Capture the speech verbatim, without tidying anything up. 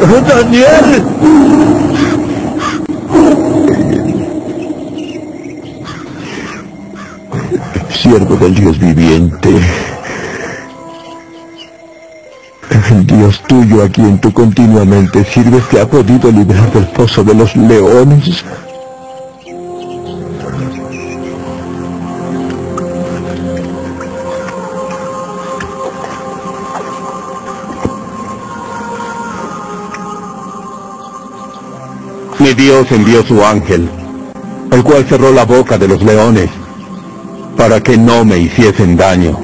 ¡Daniel! Siervo del Dios viviente, el Dios tuyo a quien tú continuamente sirves te ha podido librar del foso de los leones. Mi Dios envió su ángel, el cual cerró la boca de los leones, para que no me hiciesen daño.